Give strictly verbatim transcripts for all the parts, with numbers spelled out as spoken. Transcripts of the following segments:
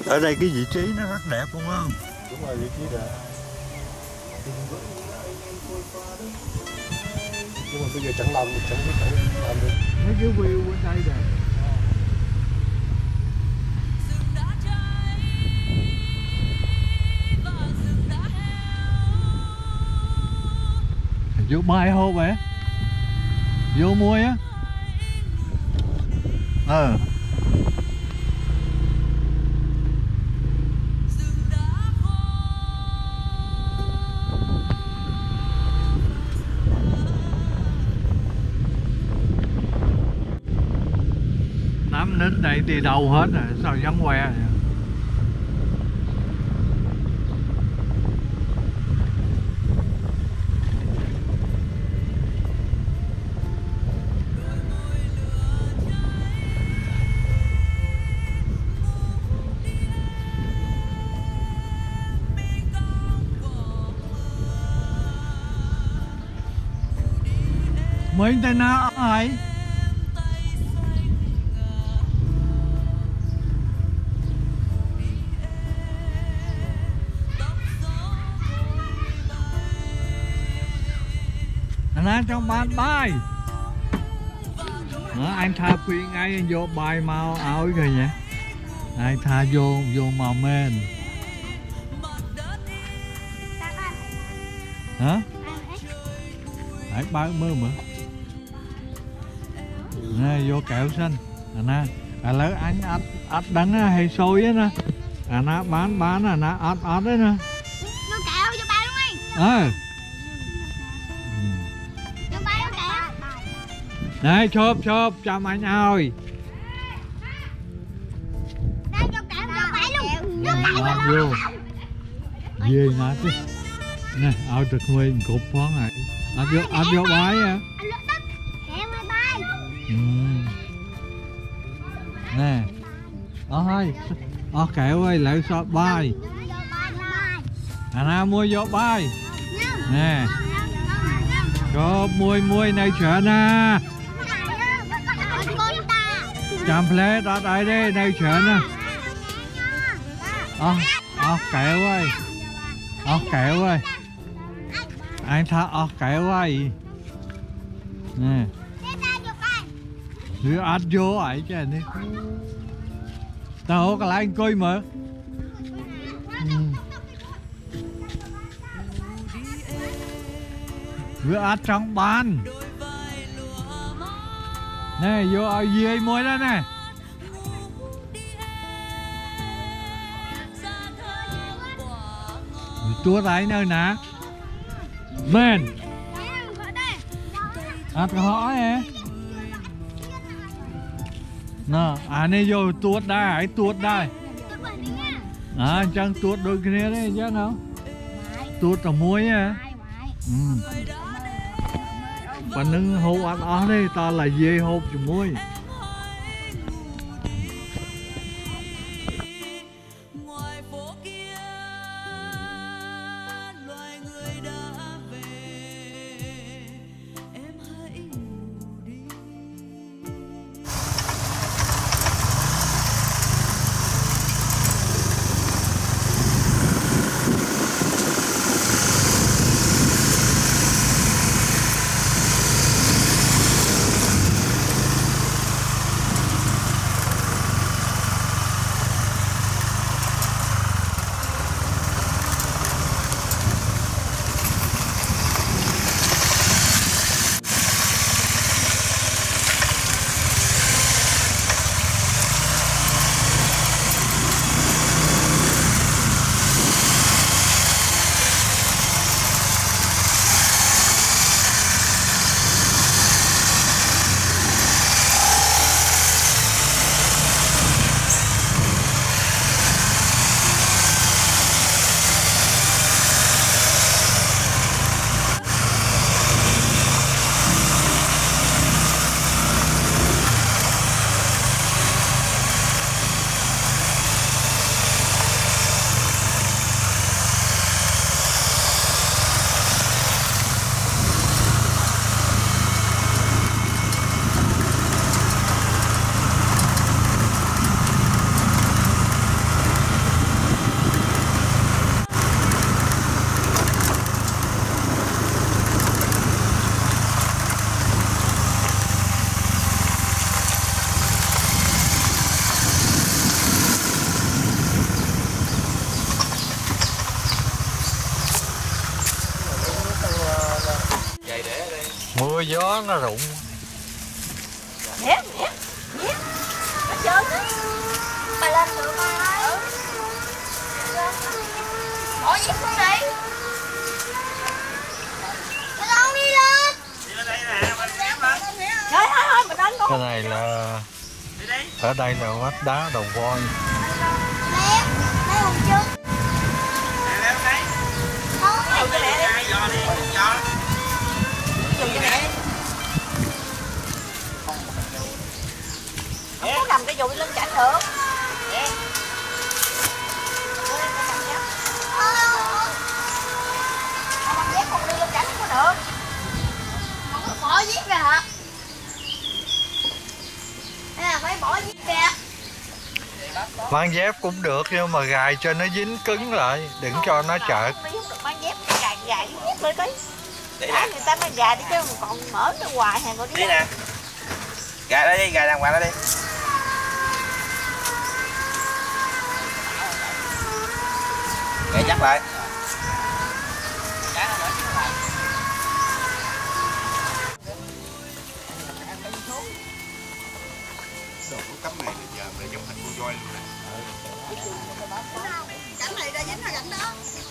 Ở đây cái vị trí nó rất đẹp đúng không? Đúng rồi, vị trí đẹp. Nhưng mà bây giờ chẳng làm, chẳng biết chẳng làm được. Mấy cái view bên đây nè. Vô bài hô vậy? Vô mua á? Ờ. Tám nít này đi đâu hết rồi, sao vắng que vậy? Mình tên nào ai? Anh trong bàn bài. Đó, anh tha khuyên ai vô bài mau áo rồi nhỉ? Anh tha vô vô màu men. Hả? Anh bao mơ mà. Nè vô kẹo xanh. Nè, à lỡ anh ắt ắt đắng hay sôi á nè. À nó bán bán à nó ắt ắt đấy nè. Vô kẹo cho ba luôn đi. Ờ. Cho ba vô kẹo. Này chộp chộp chăm anh ơi. Đây vô kẹo cho ba luôn. Lọt vô. Về nè chứ. Nè, ao trực nguyên cục phón này. Áp vô áp vô bái à. Ừ. Nè ôi ó kẹo ơi lại sao bay à na mua vô bay nè có mua mua này chợ nè chăm plé đó đây đây này chợ nè ó ó kẹo ơi ó kẹo ơi anh tha ó kẹo ơi nè đưa ăn vô ấy chứ đi tao có lại anh coi mà đưa ăn trong bàn nè vô ở dưới môi đó nè tua tay nơi nè men ăn cái hỏi nè nè, à này vô tuốt đây, hãy tuốt đây. À, chẳng tuốt đôi kia đấy chứ nào. Tuốt ở muối á. Ừ. Bạn nâng hộp ăn ở đây, ta là dê hộp cho muối. gió nó rụng. Nhét, nhét, nhét. Nó trơn á. Bà lên được mà. Ừ. Bỏ nhét xuống đi. Bà Long đi lên. Đi lên đây nè, bà nhét lên. Thôi thôi thôi, mình đánh con. Cái này là ở đây là vách đá đầu voi. Leo, leo một chút. Leo đây. Không, Leo cho mẹ đi. Giò đi, giò. Dùng cho mẹ đi. Không có cầm cái dù lên chảnh được. Nè. Không bằng dép không đi lên chảnh không có được. không có bỏ dép ra hả? Hay là phải bỏ dép ra? Mang dép cũng được nhưng mà gài cho nó dính cứng lại, đừng cho nó chợt. Mang dép gài gài dép lên tí. Để người ta mới gài đi chứ còn mở ra hoài hàng rồi đi. Đi nè. Gài đây đi, gài đàng hoàng đó đi. Gài chắc lại. Đồ cắm này giờ mày giống thành con voi luôn nè. Cảnh này ra dính ra cảnh đó.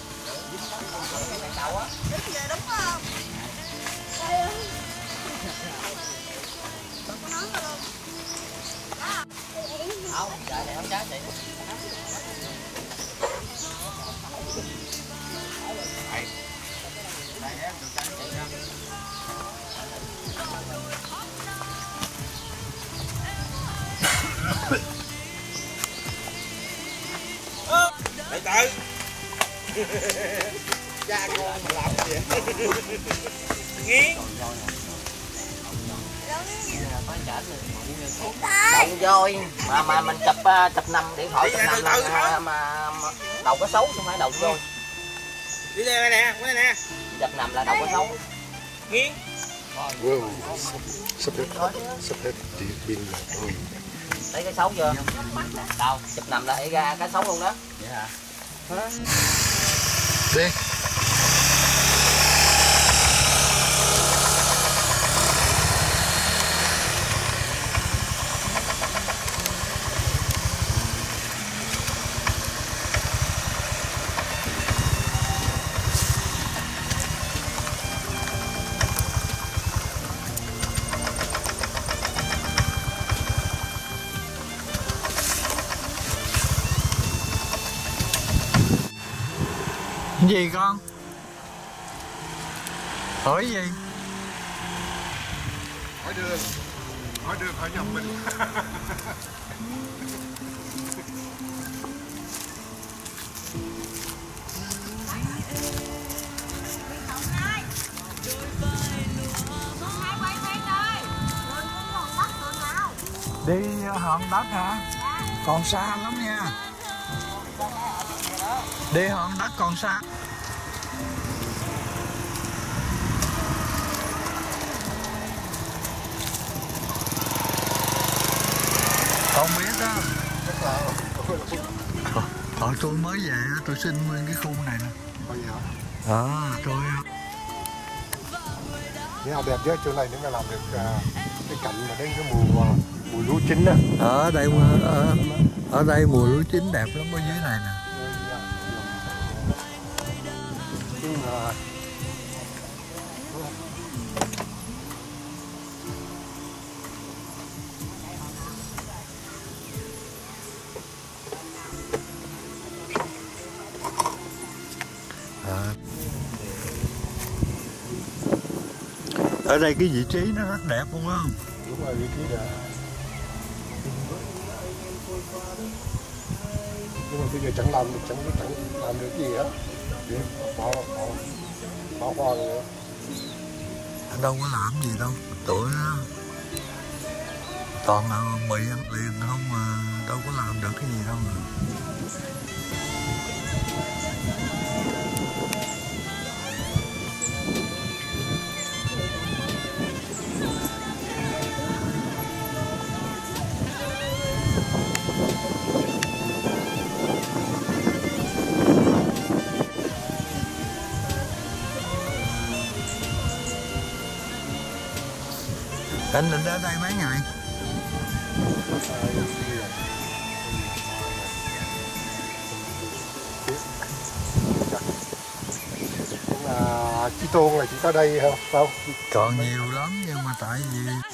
Dính về đúng không? Không, trời này không trái chị. Từ từ. Cha con mà làm gì vậy? Nghiến. Động voi mà mà mình chụp chụp nằm điện thoại chụp nằm là mà đầu có xấu không phải đầu voi. Đi đây nè, cái này nè. Chụp nằm là đầu có xấu. Nghiến. Wow, sắp hết, sắp hết điện pin rồi. Thấy cái xấu chưa? Đâu, chụp nằm là ra cái xấu luôn đó. Vậy hả? Đi. Gì con? Hỏi gì? Hỏi đường, hỏi đường hỏi nhầm mình. Đi hòn đất hả? Còn xa lắm nha. Đi hòn đất còn xa. Con biết đó. Hồi tôi mới về tôi xin nguyên cái khu này nè. À, tôi Nghe đẹp chứ, chỗ này nếu mà làm được cái cảnh mà đến cái mùa mùa lúa chín á. ở đây ở, ở đây mùa lúa chín đẹp lắm ở dưới này nè. Nhưng mà À. Ở đây cái vị trí nó rất đẹp đúng không? đúng rồi, vị trí đó. Nhưng mà bây giờ chẳng làm được, chẳng chẳng làm được gì hết. Để bỏ bỏ bỏ qua rồi. Đâu có làm gì đâu, tụi nó toàn là mì ăn liền không mà đâu có làm được cái gì đâu mà. Định định đến đây mấy ngày? là Chi Tôn là chỉ có đây không? Không. Còn nhiều lắm nhưng mà tại vì